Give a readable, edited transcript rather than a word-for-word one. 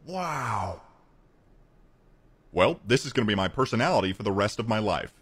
Wow. Well, this is going to be my personality for the rest of my life.